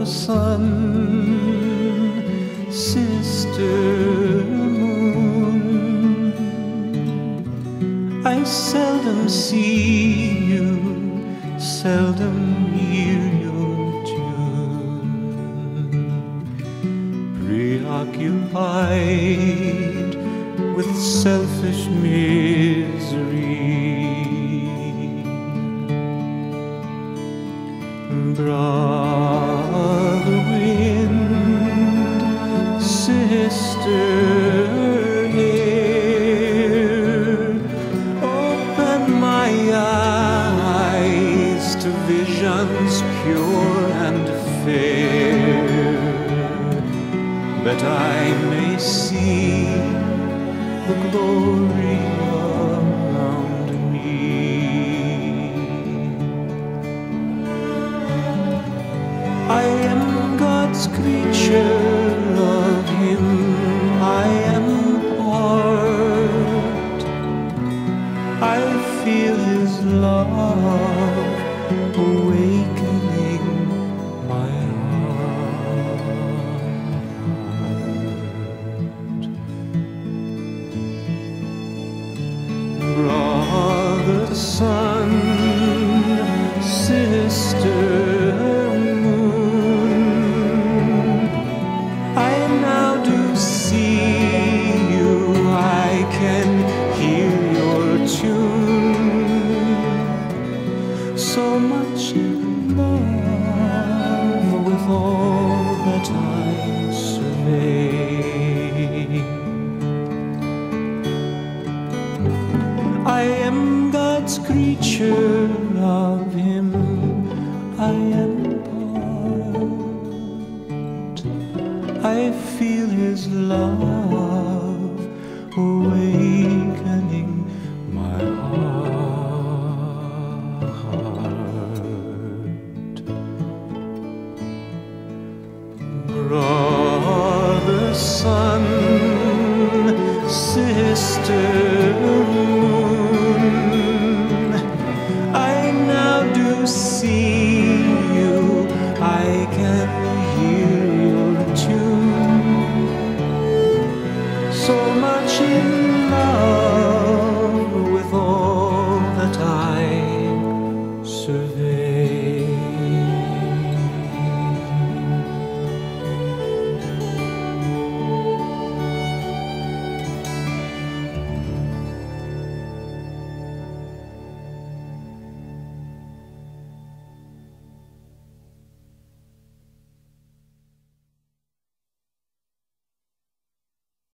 Brother sun, sister moon, I seldom see you, seldom hear your tune. Preoccupied with selfish misery, brother wind, sister air, open my eyes to visions pure and fair, that I may see the glory around me. I am God's creature, of Him I am part. I feel His love awakening my heart. Brother sun, sister moon, I now do see you, I can hear your tune. So much in love with all that I survey. I am God's creature, of Him I am part. I feel His love awakening my heart. Brother, sun, sister